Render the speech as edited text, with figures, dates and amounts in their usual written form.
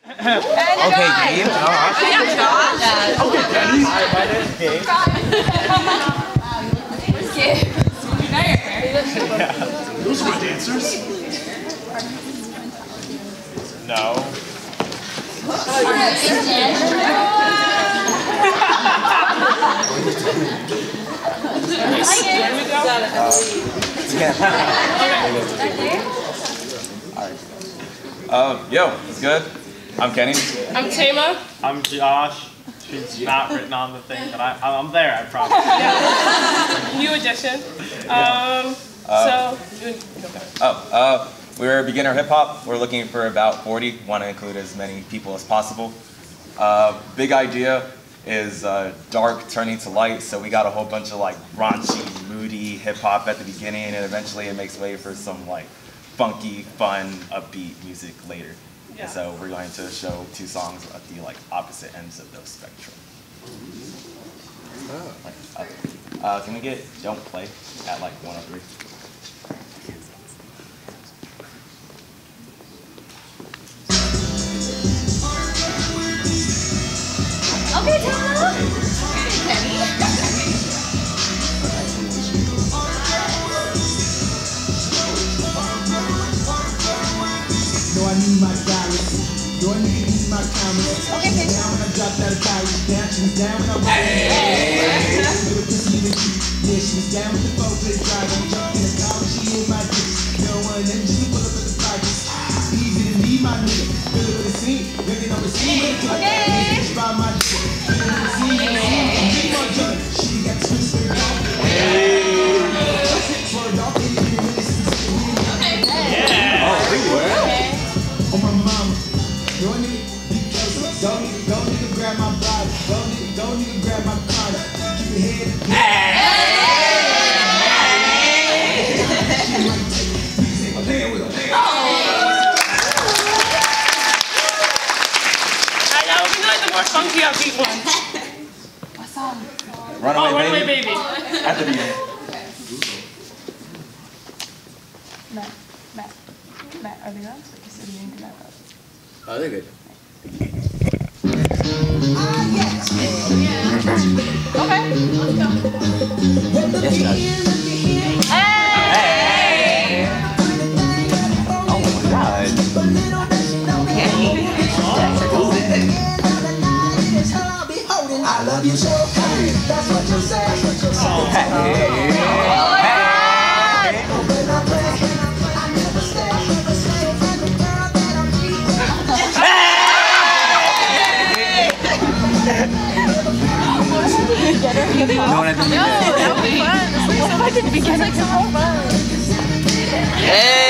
Okay, Gabe. Okay, Denny. Hi, my name's Gabe. Where's Gabe? Now you're here. Those are my dancers. No. Yo, it's good. I'm Kenny. I'm Tema. I'm Josh. She's not written on the thing, but I'm there, I promise. New addition. We're beginner hip hop. We're looking for about 40. Want to include as many people as possible. Big idea is dark turning to light, so we got a whole bunch of like raunchy, moody hip hop at the beginning, and eventually it makes way for some like funky, fun, upbeat music later. Yeah. And so we're going to show 2 songs at the like opposite ends of those spectrum. Can we get Don't Play at like 103? Okay, Tema. Kenny. No, I need my dollars. No, I need my comments. Okay, okay. Down when I drop that $1, down, she was down when I rolled. Yeah, she was down with the four-play drive. I'm jumping in the car when she hit my dick. No one then just pull up at the pockets. Easy to leave my nigga. Fill it with a scene. Bringing on the scene. Okay. By my shit. Fill it with a scene. Keep on jumping. She got the switch straight off. Oh, big word. On my mama, don't need to grab my body, don't need to grab my body. Keep your head up. I'm playing with her. Alright, now we're gonna like the more funky upbeat one. What song? Runaway Baby. At the beginning. Matt, are they on? Oh, they're good. Okay, let's go. Yes, Josh. Hey! Oh my God. I love you so. That's what you say. Hey! No, that would be fun. It's like so much beginner. It's like so fun. Hey!